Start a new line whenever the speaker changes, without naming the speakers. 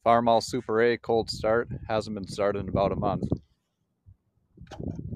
Farmall Super A cold start. Hasn't been started in about a month.